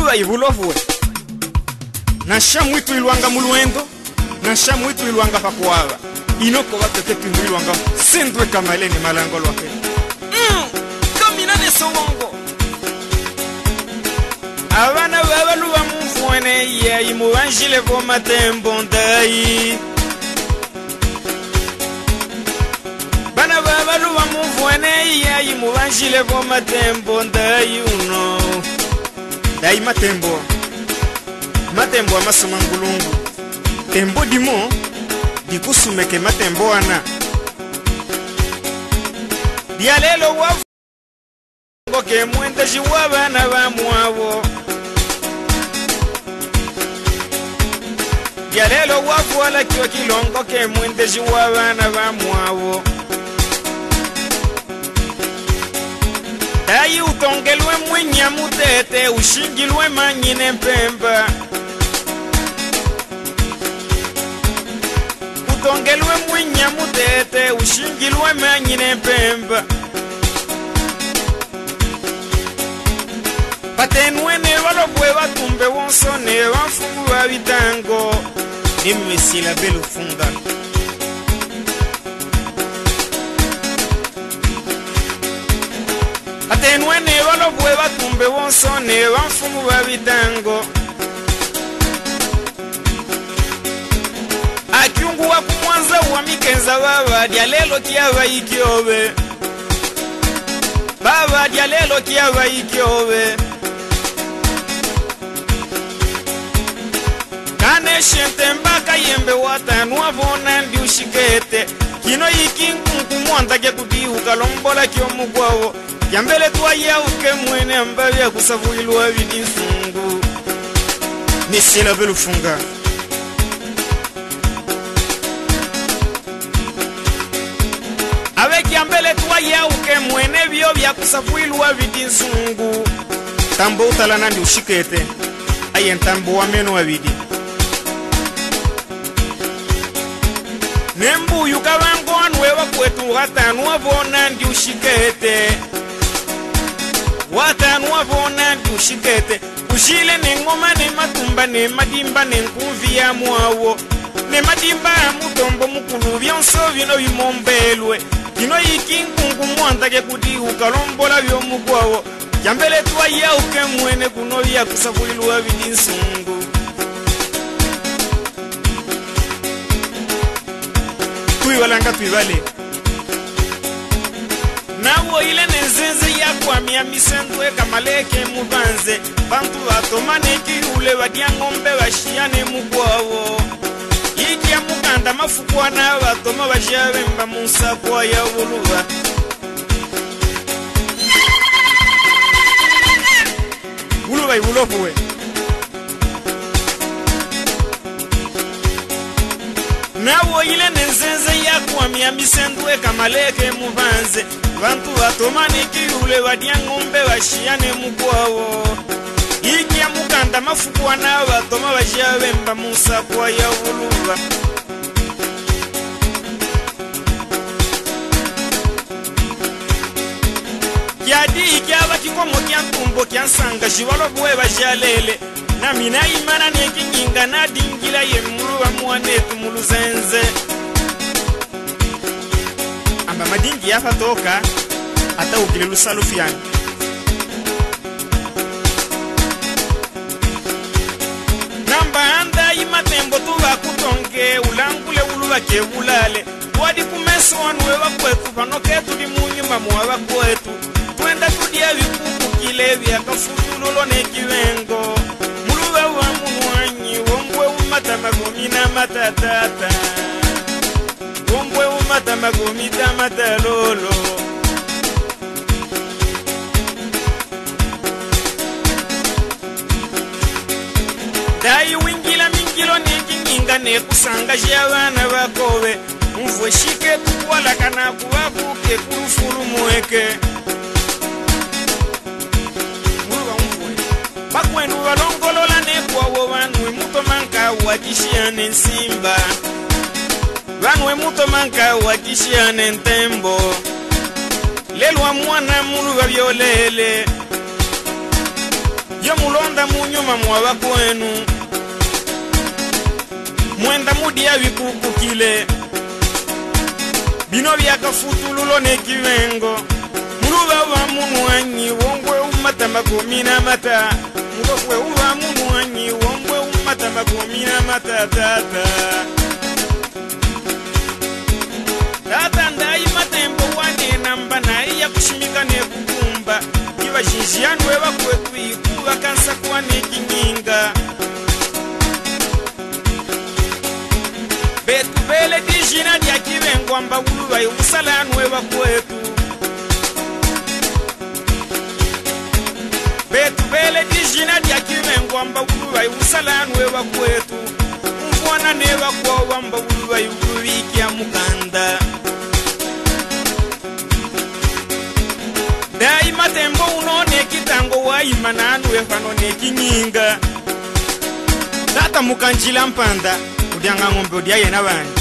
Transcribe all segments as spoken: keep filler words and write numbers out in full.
Muluba ibulovwe. Na shamu itu iluanga muluendo. Na shamu itu iluanga pakuava. Inoko watete pingu iluanga. Sendwe kamaleni malango lwake. Mm, kaminane sowongo. Abana babaluba mufwene ya imubanjile ko matembo ndai. Bana babaluba mufwene ya imubanjile ko matembo ndai uno. Dai matembo. Matembo amasoma ngulungu. Tembo dimo dikusumeke matembo ana. Dialelo wafu ngoke mwenda jiwaba na bamuavo. Dialelo wafu ala kiwa kilongo ke mwenda jiwaba na bamuavo. Dai utongelwe mwenya mutete ushingilwe manyine mpemba. Utongelwe mwenya mutete ushingilwe manyine mpemba. Patenwe ne balobwe batumbe wonso ne bafungu babitango. Nimesi la belle funda. Patenwe ne balobwe batumbe wonso ne bafungu babitango. Akiungu wa kumwanza wa mikenza baba dialelo kiava ikiobe. Baba dialelo kiava ikiobe. Kane shente mbaka yembe watanu wabona ndi ushikete. Kino yikinkunku mwanda ke kudiuka lombola kio mugwawo. Yambele tuwa ya uke mwene ambavi ya kusavu iluwa vidi nsungu. Nisi la belu funga. Awe kiambele tuwa ya uke mwene vio vya kusavu iluwa vidi nsungu. Tambo utalana ndi ushikete. Aye ntambo wa menu wa vidi. Nembu yukabango anwe wakwetu watanu wabona ndi ushikete. Watanu wabona ndi ushikete. Ushile ne ngoma ne matumba ne madimba ne nkuvi ya muawo. Ne madimba ya mutombo mukulu vyonso vino vimombelwe. Kino yikinkungu mwanda ke kudi ukalombola vyo mugwawo. Jambele tuwa ya uke mwene kuno ya kusavuiluwa vidi nsungu. Walanga tuivale nawo ile nenzenze ya kwa miya misendwe kamaleke mubanze bantu batomane kiule badia ngombe bashiane mugwawo iki ya muganda mafukwa na batoma bashabe mba musa kwa ya buluba buluba ibulofuwe nawo ile nenzenze ya kwa miya misendwe kamaleke mubanze bantu batomane kiule badia ngombe bashiane mugwawo iki ya muganda mafukwa na batoma bashabe mba musa kwa ya buluba Yadi iki abakikomo kya ntumbo kya nsanga shibalo bwe bashalele na mina imana nekinginga na dingila ye muluwa mwanetu muluzenze amba madingi yafa toka ata ukile lusalo fiani namba anda imatembo tuba kutonge ulangule uluwa ke ulale wadi kumeso wanwe wakwetu panoketu di munyumba mwa wakwetu twenda tudia vikuku kile vya kafutululo nekiwengo muluwa wa munuanyi wombwe umata magomina matatata wombwe umata magomita matalolo dai wingila mingilo nekinginga nekusanga jabana bakobe mvwe shike tukwala kana kuwabuke kurufuru mweke bakwenu balongolola nekwawo banwe muto manka wakishiane nsimba banwe muto manka wakishiane ntembo lelwa mwana muluba byolele yo mulonda munyu munyuma mwa kwenu mwenda mudia vikukukile bino byakafutululo nekivengo muluba wa munwanyi wongwe umatamba kumina mata mugokwe uba munwanyi wongwe umatamba kumina mata tata tata ndai matembo wane namba nai ya kushimika nekukumba kiva jinjianwe wakwetu ikuva kansa kwa nekinyinga betu bele dijina dia kivengwa mbaguluwa yukusalanwe wakwetu betu bele dijina dia kivengwa mbaguluwa yukusalanwe wakwetu mfwana ne wakwa mbaguluwa yukuvikia mukanda dai matembo unone kitango waima nanwe fano nekinyinga tata mukanjila mpanda udianga ngombe udia yena bani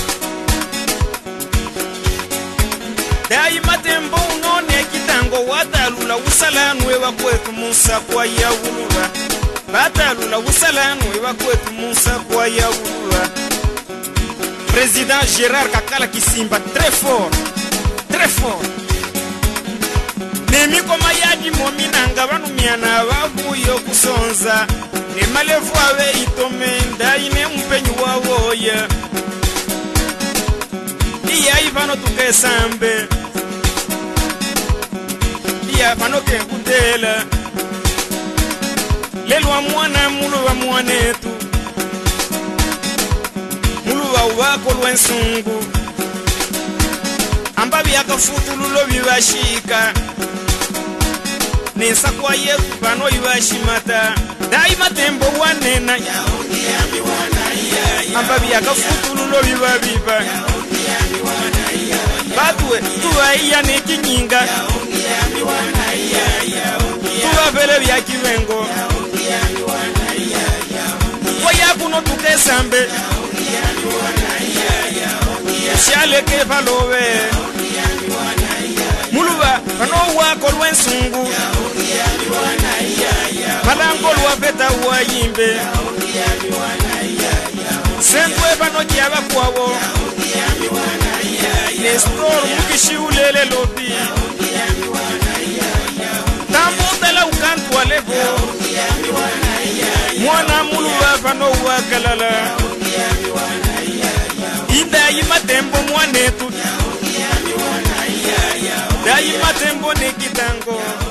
dai matembo unone kitango watalula usalanwe wakwetu musa kwa yawulula batalula usalanwe wakwetu musa kwa yawulula Président Gérard Kakala Kisimba très fort très fort nemi koma yaji mominanga banumiana bavuyo kusonza ne malevu awe itomenda ine mpenyu wawoya iya ivano tukesambe iya vano kenkutela lelwa mwana muluwa mwanetu muluwa wako lwensungu ambabi yakafutululo bibashika nesa kwa yetu pano ibashimata dai matembo wanena ambabi yakafutululo bibabiba batwe tuwaiya nekinyinga tuwavele vya kivengo wayakuno tukesambe shaleke valove muluba pano wako lwensungu palango lwaveta wayimbe sentwe pano kiava kwavo nestor mukishiulele lobi tambutela ukantwa levo mwana muluba pano wakalala indayi matembo mwanetu dayi matembo nekitango